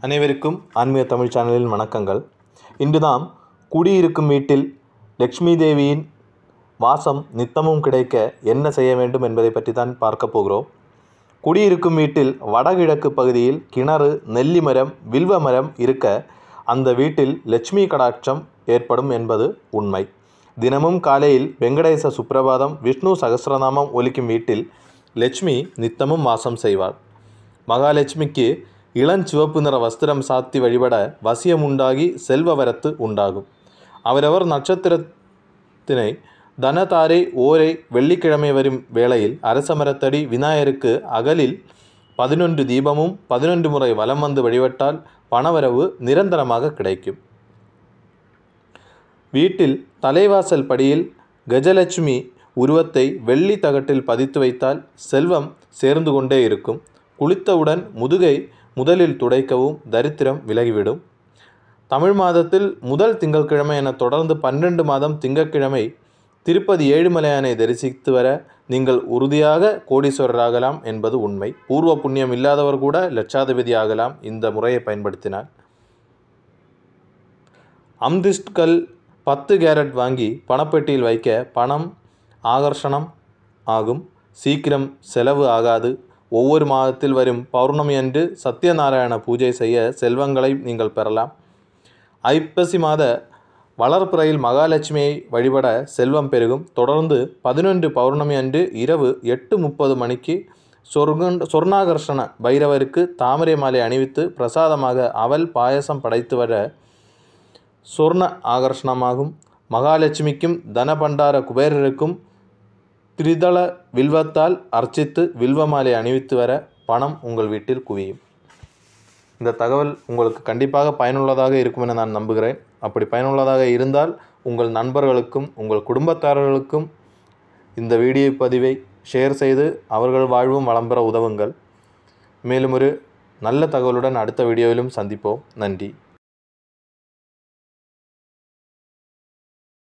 அனைவருக்கும் ஆன்மீக தமிழ் சேனலின் வணக்கங்கள். இன்று நாம் குடியிருக்கும் வீட்டில் லட்சுமி தேவியின் வாசம் நித்தமும் கிடைக்க என்ன செய்ய வேண்டும் என்பதை பற்றி தான் பார்க்க போகிறோம். குடியிருக்கும் வீட்டில் வடகிழக்கு பகுதியில் கிணறு, நெல்லி மரம், வில்வ மரம் இருக்க அந்த வீட்டில் லட்சுமி கடாட்சம் ஏற்படும் என்பது உண்மை. தினமும் காலையில் வெங்கடேச சுப்பிரபாதம், விஷ்ணு சகஸ்ரநாமம் ஒலிக்கும் வீட்டில் லட்சுமி நித்தமும் வாசம் செய்வாள். மகாலட்சுமிக்கு இளஞ்சிவப்பு நிற வஸ்திரம் சாத்தி வழிபட வசியம் உண்டாகி செல்வ வரத்து உண்டாகும். அவரவர் நட்சத்திரத்தினை தனதாரை ஓரை வெள்ளிக்கிழமை வரும் வேளையில் அரசமரத்தடி விநாயகருக்கு அகலில் 11 தீபமும் 11 முறை வலம் வந்து வழிபட்டால் பணவரவு நிரந்தரமாக கிடைக்கும். வீட்டில் தலைவாசல் படியில் கஜலட்சுமி உருவத்தை வெள்ளி தகட்டில் பதித்து வைத்தால் செல்வம் சேர்ந்து கொண்டே இருக்கும். குளித்தவுடன் முதுகை முதலில் துடைக்கவும் தரித்திரம் விலகிவிடும். தமிழ் மாதத்தில் முதல் திங்கட்கிழமை என தொடர்ந்து 12 மாதம் திங்கட்கிழமை திருப்பதி ஏழுமலையானை தரிசித்து வர நீங்கள் உறுதியாக கோடீஸ்வரராகலாம் என்பது உண்மை. பூர்வ புண்ணியம் இல்லாதவர் கூட லட்சாதிபதி ஆகலாம் இந்த முறையை பயன்படுத்தினார். அம்திஸ்ட்கள் 10 கேரட் வாங்கி பணப்பெட்டியில் வைக்க பணம் ஆகர்ஷணம் ஆகும். சீக்கிரம் செலவு ஆகாது. ஒவ்வொரு மாதத்தில் வரும் பௌர்ணமி அன்று சத்யநாராயண பூஜை செய்ய செல்வங்களை நீங்கள் பெறலாம். ஐப்பசி மாத வளர்ப்புறையில் மகாலட்சுமியை வழிபட செல்வம் பெருகும். தொடர்ந்து 11 பௌர்ணமி அன்று இரவு 8:30 மணிக்கு சொர்ணாகர்ஷண பைரவருக்கு தாமரை மாலை அணிவித்து பிரசாதமாக அவல் பாயசம் படைத்து வர சொர்ண ஆகர்ஷணமாகும். மகாலட்சுமிக்கும் தனபண்டார குபேரருக்கும் திரிதள வில்வத்தால் அர்ச்சித்து வில்வ மாலை அணிவித்து வர பணம் உங்கள் வீட்டில் குவியும். இந்த தகவல் உங்களுக்கு கண்டிப்பாக பயனுள்ளதாக இருக்கும் என நான் நம்புகிறேன். அப்படி பயனுள்ளதாக இருந்தால் உங்கள் நண்பர்களுக்கும் உங்கள் குடும்பத்தாரர்களுக்கும் இந்த வீடியோ பதிவை ஷேர் செய்து அவர்கள் வாழ்வும் வளம் பெற உதவுங்கள். மேலும் ஒரு நல்ல தகவலுடன் அடுத்த வீடியோவிலும் சந்திப்போம். நன்றி.